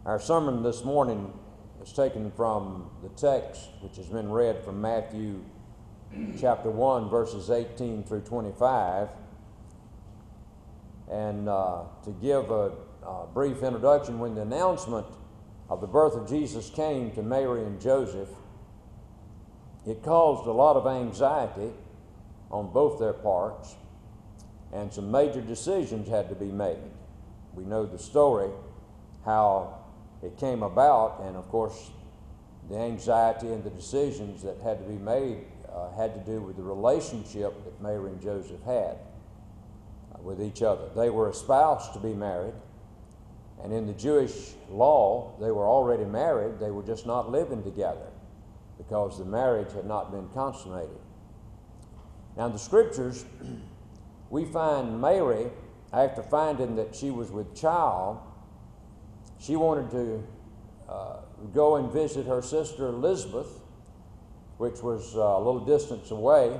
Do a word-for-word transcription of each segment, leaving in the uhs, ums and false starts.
Our sermon this morning is taken from the text which has been read from Matthew chapter one, verses eighteen through twenty-five. And uh, to give a, a brief introduction, when the announcement of the birth of Jesus came to Mary and Joseph, it caused a lot of anxiety on both their parts, and some major decisions had to be made. We know the story, how it came about, and of course the anxiety and the decisions that had to be made uh, had to do with the relationship that Mary and Joseph had uh, with each other. They were espoused to be married, and in the Jewish law they were already married. They were just not living together because the marriage had not been consummated. Now in the scriptures we find Mary, after finding that she was with child, she wanted to uh, go and visit her sister Elizabeth, which was uh, a little distance away.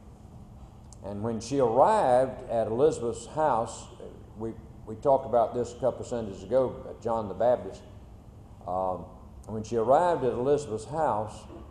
And when she arrived at Elizabeth's house, we, we talked about this a couple of Sundays ago at John the Baptist. Um, when she arrived at Elizabeth's house,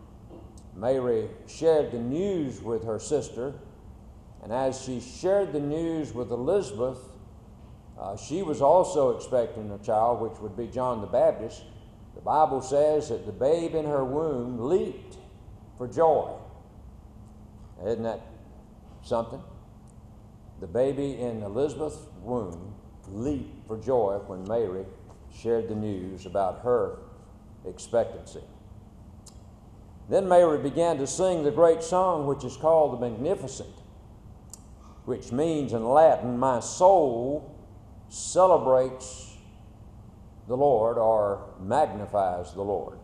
Mary shared the news with her sister. And as she shared the news with Elizabeth, Uh, she was also expecting a child, which would be John the Baptist. The Bible says that the babe in her womb leaped for joy. Isn't that something? The baby in Elizabeth's womb leaped for joy when Mary shared the news about her expectancy. Then Mary began to sing the great song which is called the Magnificent, which means in Latin, "My soul celebrates the Lord," or magnifies the Lord.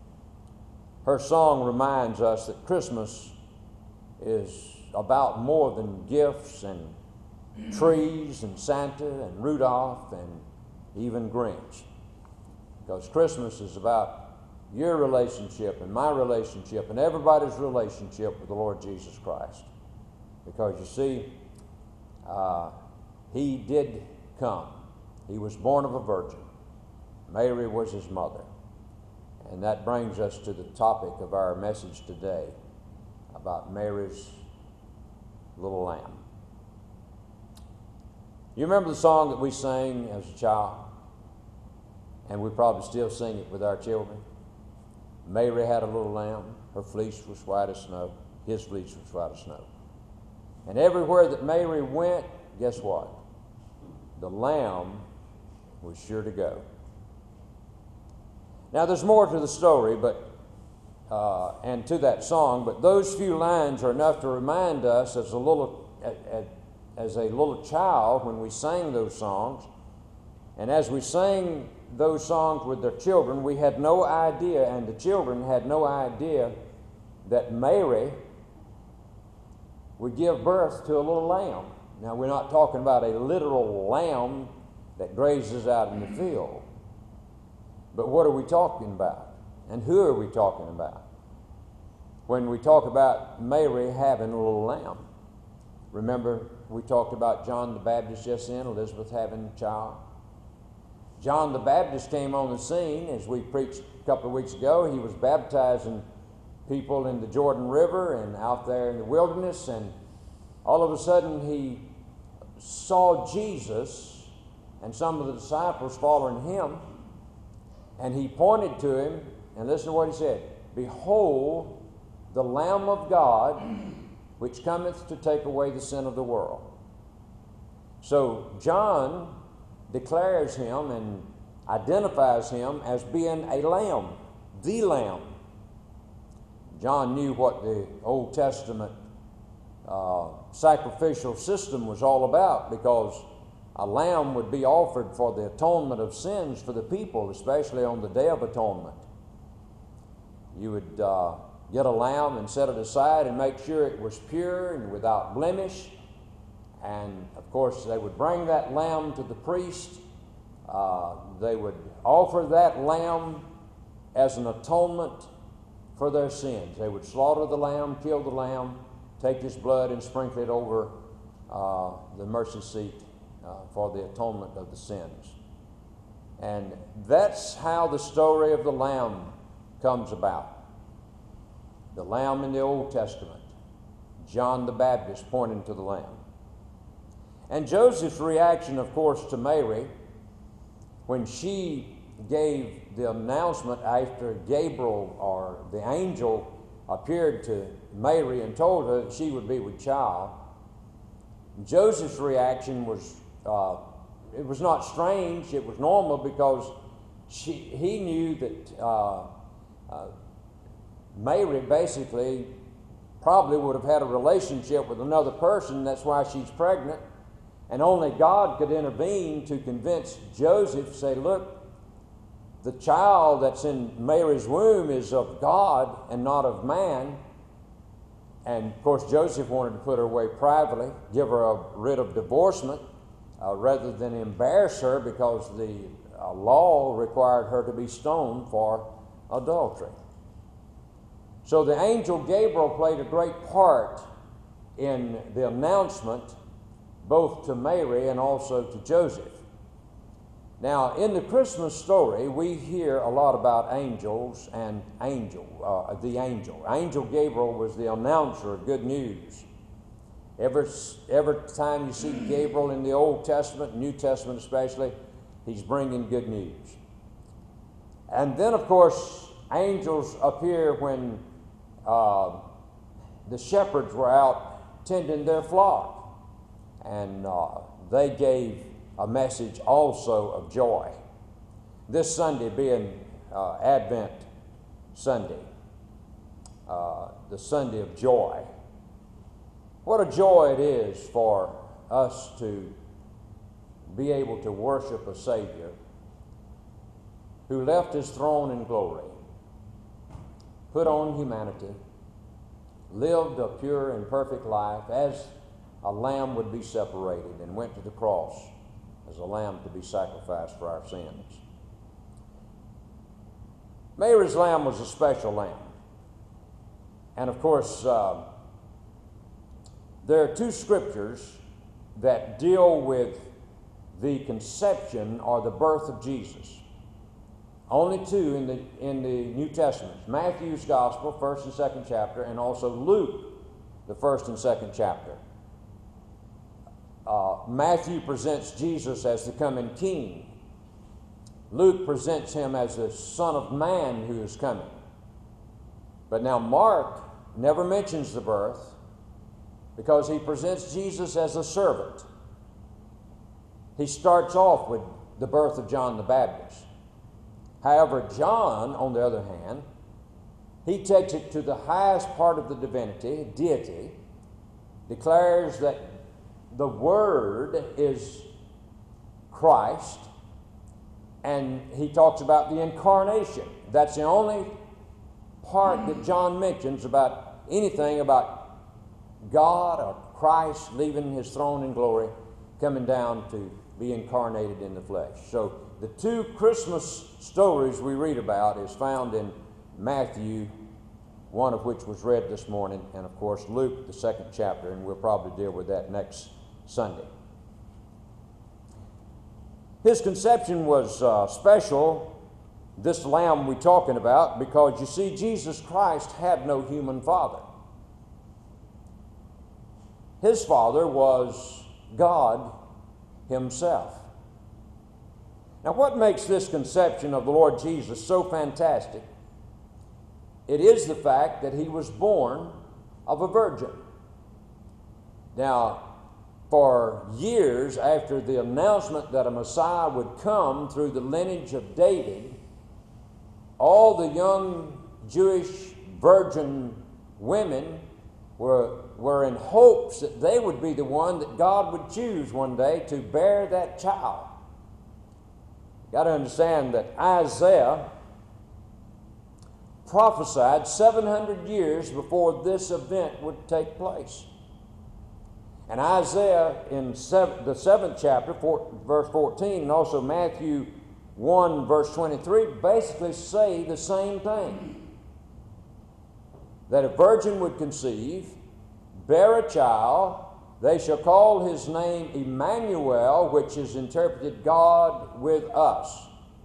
Her song reminds us that Christmas is about more than gifts and trees and Santa and Rudolph and even Grinch. Because Christmas is about your relationship and my relationship and everybody's relationship with the Lord Jesus Christ. Because you see, uh, He did come. He was born of a virgin. Mary was his mother. And that brings us to the topic of our message today about Mary's little lamb. You remember the song that we sang as a child? And we probably still sing it with our children. Mary had a little lamb. Her fleece was white as snow. His fleece was white as snow. And everywhere that Mary went, guess what? The lamb was sure to go. Now there's more to the story, but uh, and to that song, but those few lines are enough to remind us as a little as a little child when we sang those songs, and as we sang those songs with their children, we had no idea, and the children had no idea that Mary would give birth to a little lamb. Now, we're not talking about a literal lamb that grazes out in the field. But what are we talking about? And who are we talking about? When we talk about Mary having a little lamb. Remember, we talked about John the Baptist just then, Elizabeth having a child. John the Baptist came on the scene, as we preached a couple of weeks ago. He was baptizing people in the Jordan River and out there in the wilderness, and all of a sudden he saw Jesus and some of the disciples following him, and he pointed to him, and listen to what he said: "Behold, the Lamb of God, which cometh to take away the sin of the world." So John declares him and identifies him as being a lamb, the lamb. John knew what the Old Testament Uh, sacrificial system was all about, because a lamb would be offered for the atonement of sins for the people, especially on the Day of Atonement. You would uh, get a lamb and set it aside and make sure it was pure and without blemish. And of course they would bring that lamb to the priest. Uh, they would offer that lamb as an atonement for their sins. They would slaughter the lamb, kill the lamb, take his blood and sprinkle it over uh, the mercy seat uh, for the atonement of the sins. And that's how the story of the Lamb comes about. The Lamb in the Old Testament. John the Baptist pointing to the Lamb. And Joseph's reaction, of course, to Mary, when she gave the announcement after Gabriel or the angel appeared to Mary and told her that she would be with child, Joseph's reaction was, uh, it was not strange, it was normal, because she, he knew that uh, uh, Mary basically probably would have had a relationship with another person. That's why she's pregnant. And only God could intervene to convince Joseph to say, look, the child that's in Mary's womb is of God and not of man. And of course, Joseph wanted to put her away privately, give her a writ of divorcement, uh, rather than embarrass her, because the uh, law required her to be stoned for adultery. So the angel Gabriel played a great part in the announcement, both to Mary and also to Joseph. Now, in the Christmas story, we hear a lot about angels and angel, uh, the angel. Angel Gabriel was the announcer of good news. Every, every time you see Gabriel in the Old Testament, New Testament especially, he's bringing good news. And then, of course, angels appear when uh, the shepherds were out tending their flock. And uh, they gave a message also of joy. This Sunday being uh, Advent Sunday, uh, the Sunday of joy. What a joy it is for us to be able to worship a Savior who left his throne in glory, put on humanity, lived a pure and perfect life as a lamb would be separated, and went to the cross as a lamb to be sacrificed for our sins. Mary's lamb was a special lamb. And of course, uh, there are two scriptures that deal with the conception or the birth of Jesus. Only two in the, in the New Testament. Matthew's Gospel, first and second chapter, and also Luke, the first and second chapter. Uh, Matthew presents Jesus as the coming king. Luke presents him as the Son of Man who is coming. But now Mark never mentions the birth, because he presents Jesus as a servant. He starts off with the birth of John the Baptist. However, John, on the other hand, he takes it to the highest part of the divinity, deity, declares that the Word is Christ, and he talks about the incarnation. That's the only part that John mentions about anything about God or Christ leaving his throne in glory, coming down to be incarnated in the flesh. So the two Christmas stories we read about is found in Matthew, one of which was read this morning, and of course Luke, the second chapter, and we'll probably deal with that next Sunday. His conception was uh, special, this lamb we're talking about, because you see, Jesus Christ had no human father. His father was God himself. Now, what makes this conception of the Lord Jesus so fantastic? It is the fact that he was born of a virgin. Now, for years after the announcement that a Messiah would come through the lineage of David, all the young Jewish virgin women were, were in hopes that they would be the one that God would choose one day to bear that child. You've got to understand that Isaiah prophesied seven hundred years before this event would take place. And Isaiah in seven, the seventh chapter, four, verse fourteen, and also Matthew one, verse twenty-three, basically say the same thing. That a virgin would conceive, bear a child, they shall call his name Emmanuel, which is interpreted God with us.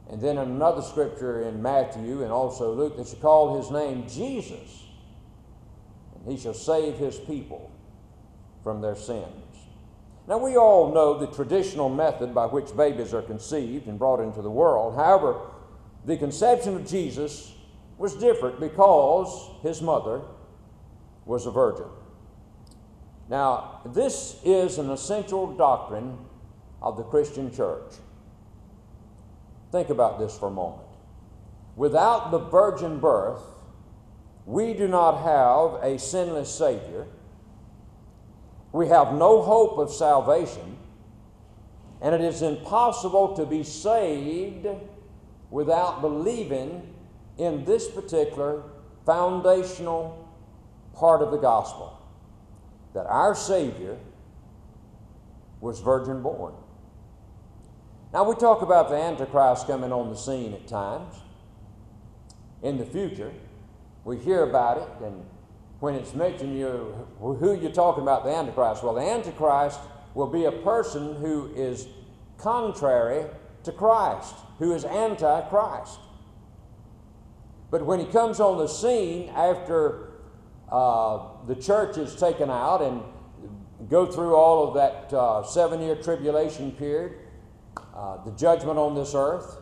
And then in another scripture in Matthew and also Luke, that shall call his name Jesus, and he shall save his people from their sins. Now, we all know the traditional method by which babies are conceived and brought into the world. However, the conception of Jesus was different because his mother was a virgin. Now, this is an essential doctrine of the Christian church. Think about this for a moment. Without the virgin birth, we do not have a sinless Savior. We have no hope of salvation, and it is impossible to be saved without believing in this particular foundational part of the gospel, that our Savior was virgin born. Now, we talk about the Antichrist coming on the scene at times. In the future, we hear about it, and when it's mentioned, you, who you're talking about, the Antichrist. Well, the Antichrist will be a person who is contrary to Christ, who is anti-Christ. But when he comes on the scene after uh, the church is taken out and go through all of that uh, seven-year tribulation period, uh, the judgment on this earth,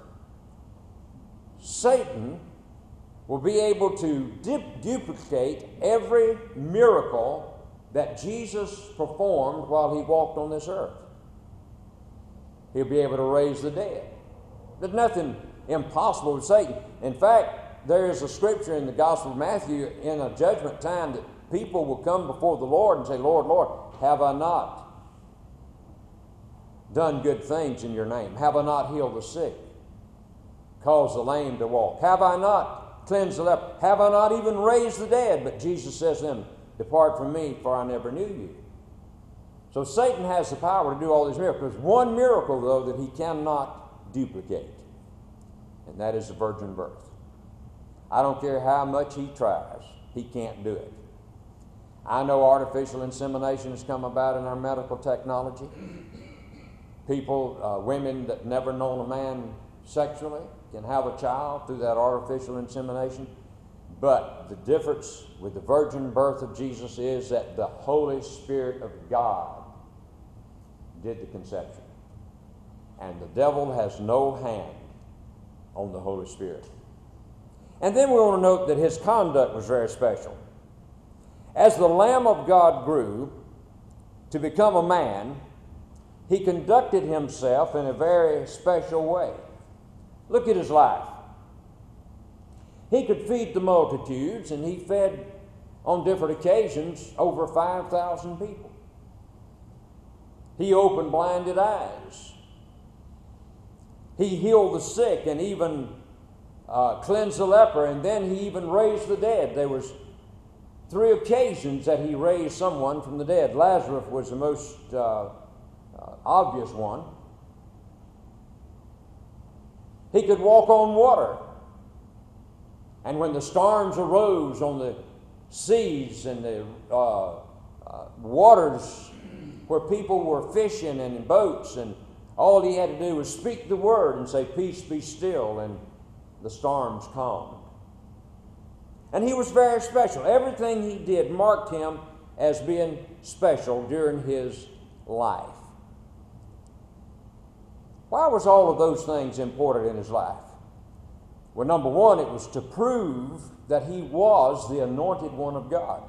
Satan will be able to dip- duplicate every miracle that Jesus performed while he walked on this earth. He'll be able to raise the dead. There's nothing impossible with Satan. In fact, there is a scripture in the Gospel of Matthew in a judgment time that people will come before the Lord and say, Lord, Lord, have I not done good things in your name? Have I not healed the sick? Caused the lame to walk? Have I not cleansed the leper? Have I not even raised the dead? But Jesus says to them, depart from me, for I never knew you. So Satan has the power to do all these miracles. One miracle, though, that he cannot duplicate, and that is the virgin birth. I don't care how much he tries, he can't do it. I know artificial insemination has come about in our medical technology. People, uh, women that never known a man sexually can have a child through that artificial insemination. But the difference with the virgin birth of Jesus is that the Holy Spirit of God did the conception. And the devil has no hand on the Holy Spirit. And then we want to note that his conduct was very special. As the Lamb of God grew to become a man, he conducted himself in a very special way. Look at his life. He could feed the multitudes, and he fed on different occasions over five thousand people. He opened blinded eyes. He healed the sick and even uh, cleansed the leper, and then he even raised the dead. There was three occasions that he raised someone from the dead. Lazarus was the most uh, uh, obvious one. He could walk on water. And when the storms arose on the seas and the uh, uh, waters where people were fishing and in boats, and all he had to do was speak the word and say, peace, be still, and the storms calmed. And he was very special. Everything he did marked him as being special during his life. Why was all of those things important in his life? Well, number one, it was to prove that he was the anointed one of God.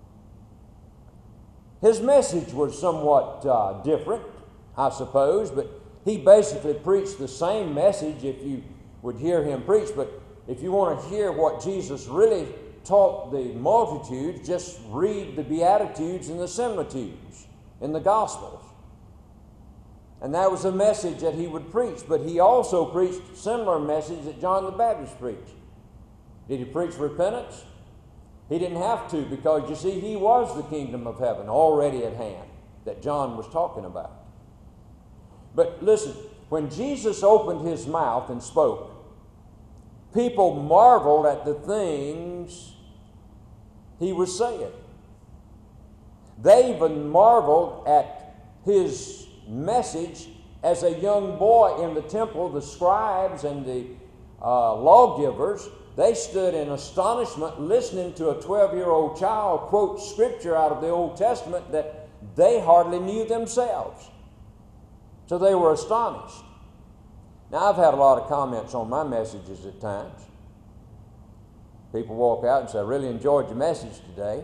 His message was somewhat uh, different, I suppose, but he basically preached the same message if you would hear him preach. But if you want to hear what Jesus really taught the multitudes, just read the Beatitudes and the Similitudes in the Gospels. And that was a message that he would preach. But he also preached a similar message that John the Baptist preached. Did he preach repentance? He didn't have to, because you see, he was the kingdom of heaven already at hand that John was talking about. But listen, when Jesus opened his mouth and spoke, people marveled at the things he was saying. They even marveled at his message As a young boy in the temple, the scribes and the uh, lawgivers, they stood in astonishment listening to a twelve-year-old child quote scripture out of the Old Testament that they hardly knew themselves. So they were astonished. Now, I've had a lot of comments on my messages at times. People walk out and say, I really enjoyed your message today.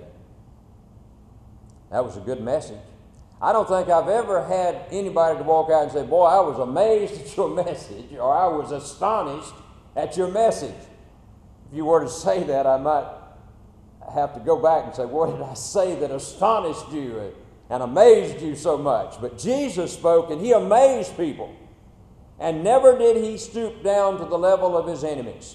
That was a good message. I don't think I've ever had anybody to walk out and say, boy, I was amazed at your message, or I was astonished at your message. If you were to say that, I might have to go back and say, what did I say that astonished you and amazed you so much? But Jesus spoke, and he amazed people. And never did he stoop down to the level of his enemies.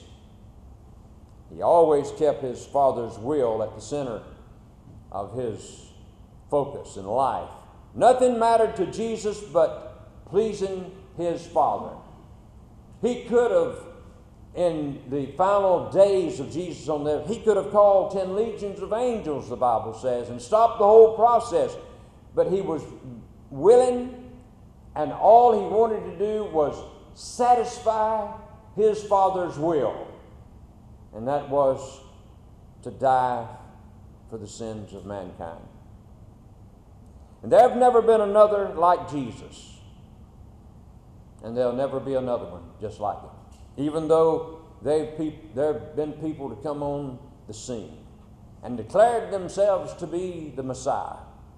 He always kept his Father's will at the center of his focus in life. Nothing mattered to Jesus but pleasing his Father. He could have, in the final days of Jesus on there, he could have called ten legions of angels, the Bible says, and stopped the whole process. But he was willing, and all he wanted to do was satisfy his Father's will. And that was to die for the sins of mankind. And there have never been another like Jesus. And there'll never be another one just like him. Even though they've peop- there have been people to come on the scene and declared themselves to be the Messiah.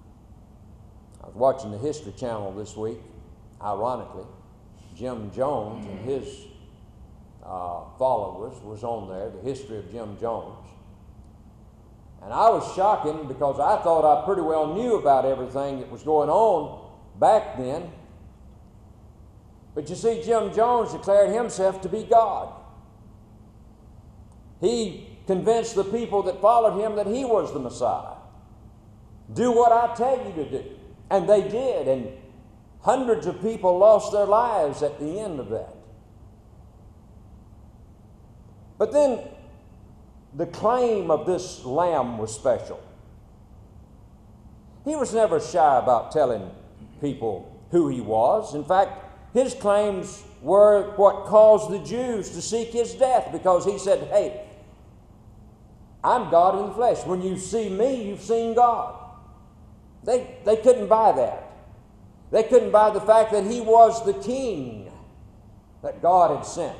I was watching the History Channel this week. Ironically, Jim Jones and his uh, followers was on there, the history of Jim Jones. And I was shocking because I thought I pretty well knew about everything that was going on back then. But you see, Jim Jones declared himself to be God. He convinced the people that followed him that he was the Messiah. Do what I tell you to do. And they did, and hundreds of people lost their lives at the end of that. But then the claim of this lamb was special. He was never shy about telling people who he was. In fact, his claims were what caused the Jews to seek his death, because he said, hey, I'm God in the flesh. When you see me, you've seen God. They, they couldn't buy that. They couldn't buy the fact that he was the king that God had sent.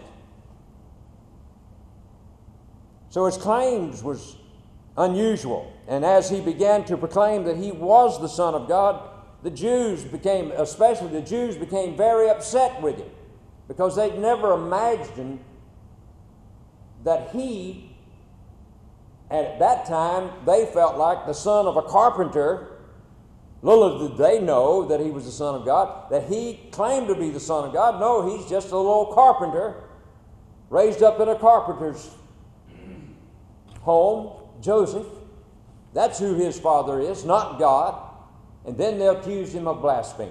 So his claims was unusual. And as he began to proclaim that he was the Son of God, the Jews became, especially the Jews, became very upset with him, because they'd never imagined that he, at that time, they felt like the son of a carpenter. Little did they know that he was the Son of God, that he claimed to be the Son of God. No, he's just a little carpenter, raised up in a carpenter's home, Joseph. That's who his father is, not God. And then they accused him of blasphemy.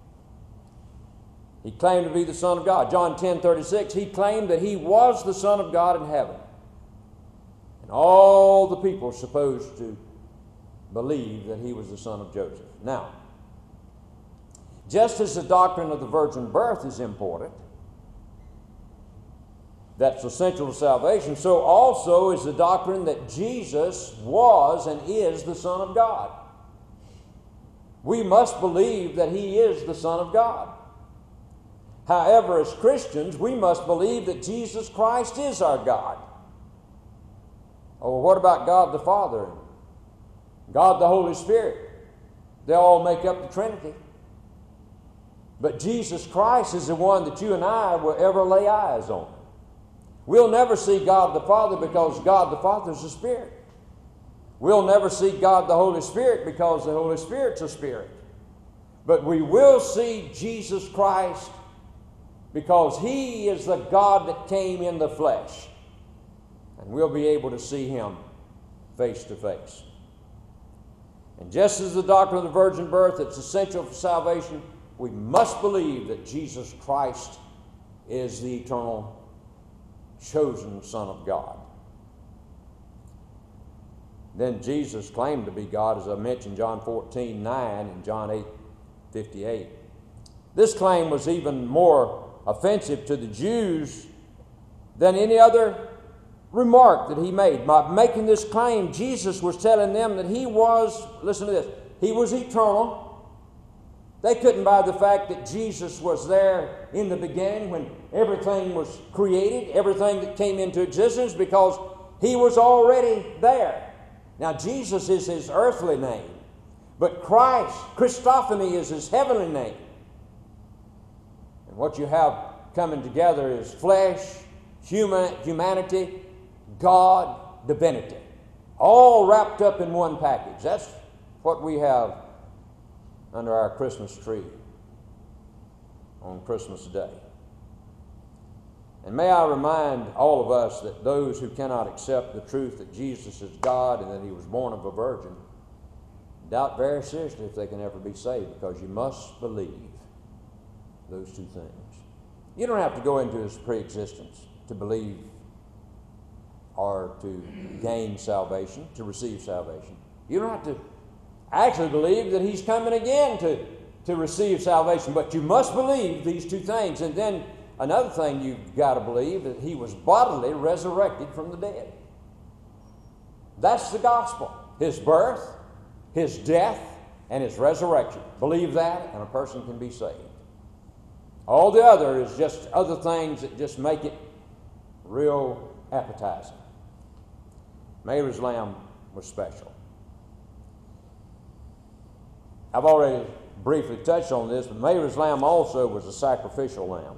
He claimed to be the Son of God. John ten thirty-six, he claimed that he was the Son of God in heaven. And all the people were supposed to believe that he was the son of Joseph. Now, just as the doctrine of the virgin birth is important, that's essential to salvation, so also is the doctrine that Jesus was and is the Son of God. We must believe that he is the Son of God. However, as Christians, we must believe that Jesus Christ is our God. Oh, what about God the Father? God the Holy Spirit? They all make up the Trinity. But Jesus Christ is the one that you and I will ever lay eyes on. We'll never see God the Father because God the Father is a Spirit. We'll never see God the Holy Spirit because the Holy Spirit's a Spirit. But we will see Jesus Christ because he is the God that came in the flesh. And we'll be able to see him face to face. And just as the doctrine of the virgin birth is essential for salvation, we must believe that Jesus Christ is the eternal chosen Son of God. Then Jesus claimed to be God, as I mentioned, John fourteen nine and John eight fifty-eight. This claim was even more offensive to the Jews than any other remark that he made. By making this claim, Jesus was telling them that he was, listen to this, he was eternal. They couldn't buy the fact that Jesus was there in the beginning when everything was created, everything that came into existence, because he was already there. Now, Jesus is his earthly name, but Christ, Christophany, is his heavenly name. And what you have coming together is flesh, human, humanity, God, divinity, all wrapped up in one package. That's what we have under our Christmas tree on Christmas Day. And may I remind all of us that those who cannot accept the truth that Jesus is God and that he was born of a virgin doubt very seriously if they can ever be saved, because you must believe those two things. You don't have to go into his pre-existence to believe or to gain salvation, to receive salvation. You don't have to actually believe that he's coming again to, to receive salvation, but you must believe these two things. And then another thing you've got to believe, that he was bodily resurrected from the dead. That's the gospel. His birth, his death, and his resurrection. Believe that, and a person can be saved. All the other is just other things that just make it real appetizing. Mary's lamb was special. I've already briefly touched on this, but Mary's lamb also was a sacrificial lamb.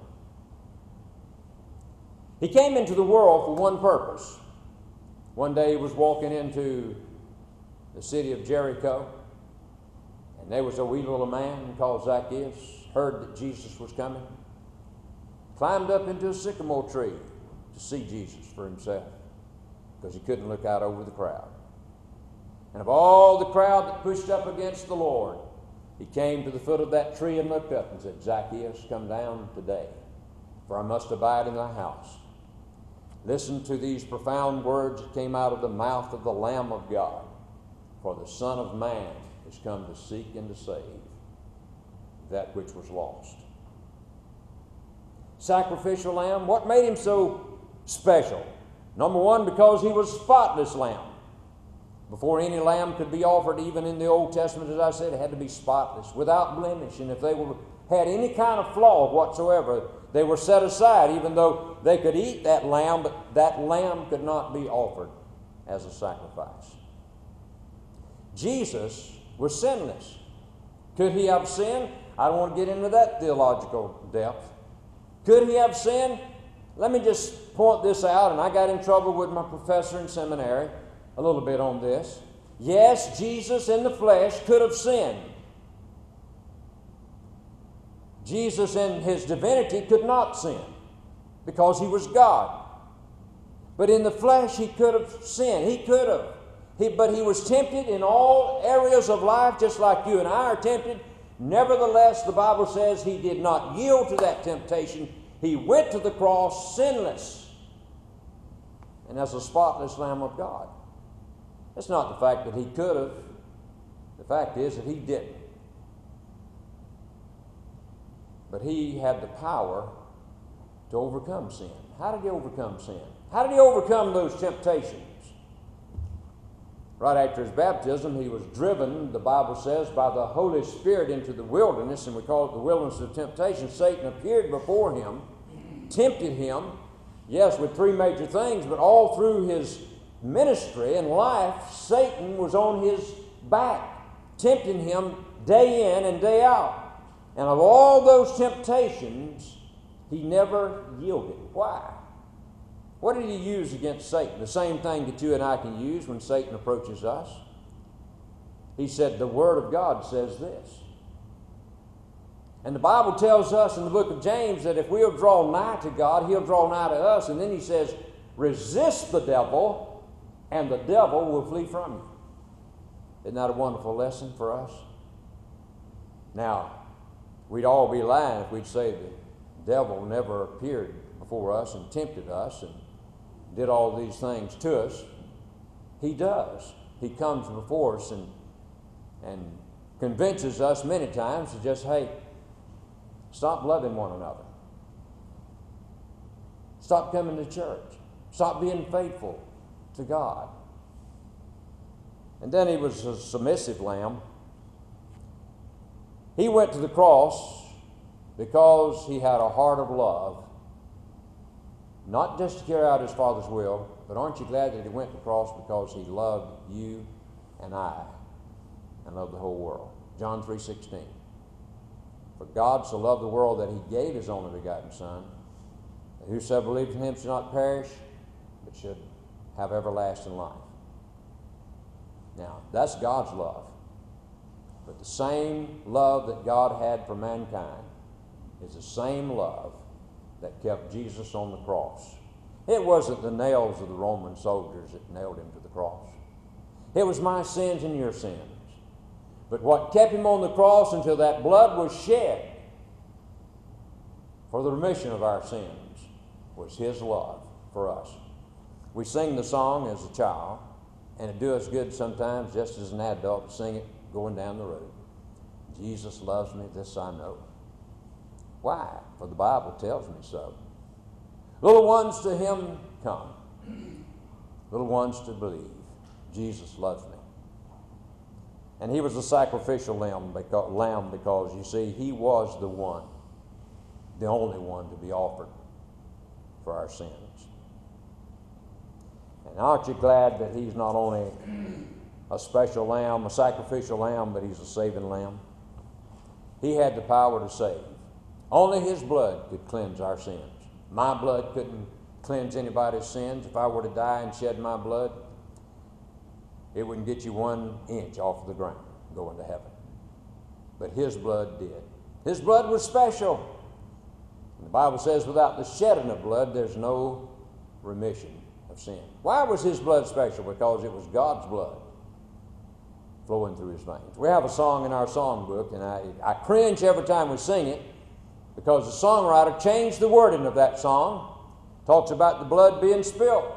He came into the world for one purpose. One day he was walking into the city of Jericho, and there was a wee little man called Zacchaeus, heard that Jesus was coming, climbed up into a sycamore tree to see Jesus for himself, because he couldn't look out over the crowd. And of all the crowd that pushed up against the Lord, he came to the foot of that tree and looked up and said, Zacchaeus, come down today, for I must abide in thy house. Listen to these profound words that came out of the mouth of the Lamb of God. For the Son of Man is come to seek and to save that which was lost. Sacrificial lamb, what made him so special? Number one, because he was a spotless lamb. Before any lamb could be offered, even in the Old Testament, as I said, it had to be spotless, without blemish. And if they were, had any kind of flaw whatsoever, they were set aside, even though they could eat that lamb, but that lamb could not be offered as a sacrifice. Jesus was sinless. Could he have sinned? I don't want to get into that theological depth. Could he have sinned? Let me just point this out, and I got in trouble with my professor in seminary a little bit on this. Yes, Jesus in the flesh could have sinned. Jesus in his divinity could not sin because he was God. But in the flesh he could have sinned. He could have. He, but he was tempted in all areas of life just like you and I are tempted. Nevertheless, the Bible says he did not yield to that temptation. He went to the cross sinless and as a spotless Lamb of God. It's not the fact that he could have. The fact is that he didn't. But he had the power to overcome sin. How did he overcome sin? How did he overcome those temptations? Right after his baptism, he was driven, the Bible says, by the Holy Spirit into the wilderness, and we call it the wilderness of temptation. Satan appeared before him, tempted him, yes, with three major things, but all through his ministry and life, Satan was on his back, tempting him day in and day out. And of all those temptations, he never yielded. Why? What did he use against Satan? The same thing that you and I can use when Satan approaches us. He said, the Word of God says this. And the Bible tells us in the book of James that if we'll draw nigh to God, he'll draw nigh to us. And then he says, resist the devil, and the devil will flee from you. Isn't that a wonderful lesson for us? Now, we'd all be lying if we'd say the devil never appeared before us and tempted us and did all these things to us. He does. He comes before us and, and convinces us many times to just, hey, Stop loving one another. Stop coming to church. Stop being faithful to God. And then he was a submissive lamb. He went to the cross because he had a heart of love, not just to carry out his Father's will, but aren't you glad that he went to the cross because he loved you and I and loved the whole world? John three sixteen. For God so loved the world that he gave his only begotten Son, that whosoever believes in him should not perish, but should have everlasting life. Now, that's God's love. But the same love that God had for mankind is the same love that kept Jesus on the cross. It wasn't the nails of the Roman soldiers that nailed him to the cross. It was my sins and your sins. But what kept him on the cross until that blood was shed for the remission of our sins was his love for us. We sing the song as a child, and it do us good sometimes just as an adult to sing it going down the road. Jesus loves me, this I know. Why? For the Bible tells me so. Little ones to him come. Little ones to believe. Jesus loves me. And he was a sacrificial lamb because, lamb because, you see, he was the one, the only one to be offered for our sins. And aren't you glad that he's not only a special lamb, a sacrificial lamb, but he's a saving lamb? He had the power to save. Only his blood could cleanse our sins. My blood couldn't cleanse anybody's sins. If I were to die and shed my blood, it wouldn't get you one inch off of the ground going to heaven. But his blood did. His blood was special. And the Bible says without the shedding of blood, there's no remission of sin. Why was his blood special? Because it was God's blood flowing through his veins. We have a song in our songbook, and I, I cringe every time we sing it because the songwriter changed the wording of that song. Talks about the blood being spilt.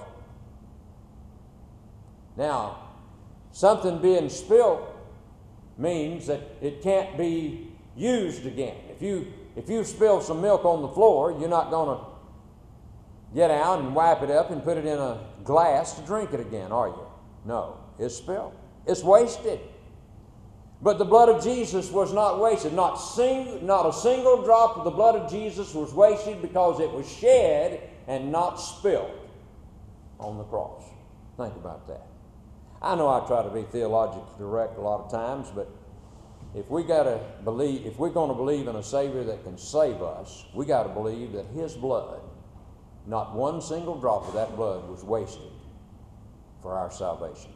Now, something being spilt means that it can't be used again. If you if you spill some milk on the floor, you're not going to get out and wipe it up and put it in a glass to drink it again, are you? No, it's spilled. It's wasted. But the blood of Jesus was not wasted. Not, sing, not a single drop of the blood of Jesus was wasted because it was shed and not spilled on the cross. Think about that. I know I try to be theologically correct a lot of times, but if we gotta believe, if we're going to believe in a Savior that can save us, we got to believe that his blood, not one single drop of that blood was wasted for our salvation.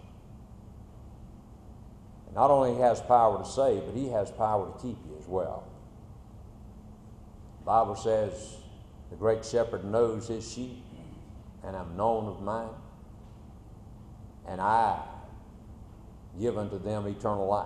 And not only he has power to save, but he has power to keep you as well. The Bible says the great shepherd knows his sheep, and I'm known of mine, and I give unto them eternal life.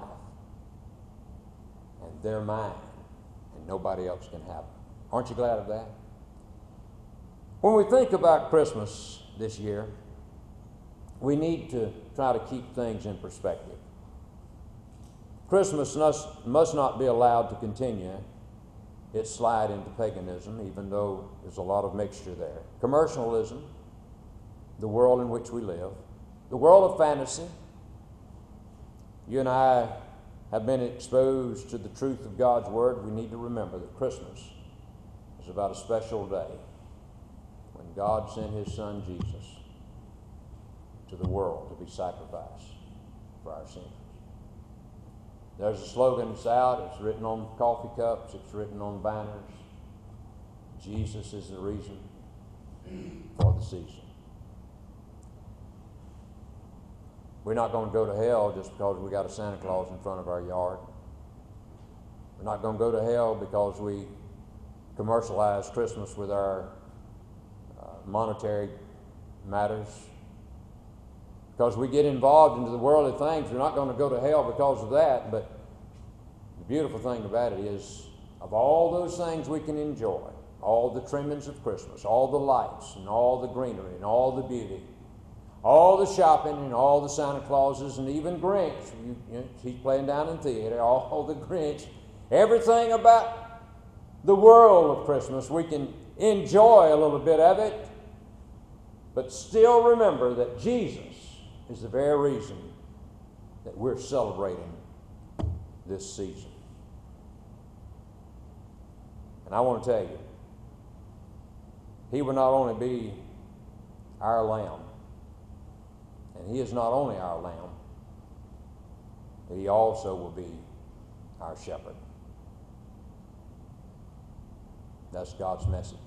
And they're mine, and nobody else can have them. Aren't you glad of that? When we think about Christmas this year, we need to try to keep things in perspective. Christmas must, must not be allowed to continue its slide into paganism, even though there's a lot of mixture there. Commercialism, the world in which we live, the world of fantasy. You and I have been exposed to the truth of God's Word. We need to remember that Christmas is about a special day when God sent his Son Jesus to the world to be sacrificed for our sins. There's a slogan that's out. It's written on coffee cups. It's written on banners. Jesus is the reason for the season. We're not going to go to hell just because we got a Santa Claus in front of our yard. We're not going to go to hell because we commercialize Christmas with our uh, monetary matters. Because we get involved into the worldly things, we're not going to go to hell because of that. But the beautiful thing about it is, of all those things we can enjoy, all the trimmings of Christmas, all the lights and all the greenery and all the beauty, all the shopping and all the Santa Clauses and even Grinch, you, you know, he's playing down in theater, all the Grinch, everything about the world of Christmas. We can enjoy a little bit of it, but still remember that Jesus is the very reason that we're celebrating this season. And I want to tell you, He will not only be our Lamb, and He is not only our Lamb, but He also will be our Shepherd. That's God's message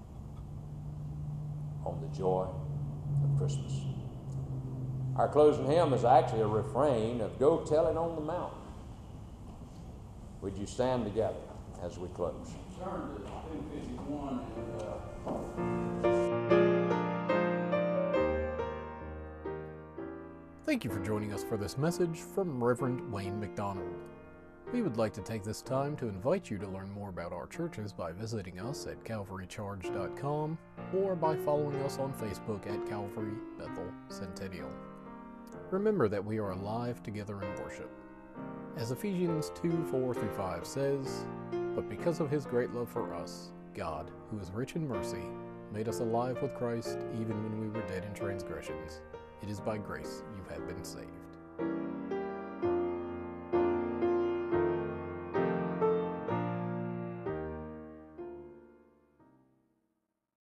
on the joy of Christmas. Our closing hymn is actually a refrain of "Go Tell It on the Mountain." Would you stand together as we close? Turn to two fifty-one and uh, Thank you for joining us for this message from Reverend Wayne McDonald. We would like to take this time to invite you to learn more about our churches by visiting us at calvary charge dot com or by following us on Facebook at Calvary Bethel Centennial. Remember that we are alive together in worship. As Ephesians two, four through five says, "But because of His great love for us, God, who is rich in mercy, made us alive with Christ even when we were dead in transgressions. It is by grace you have been saved."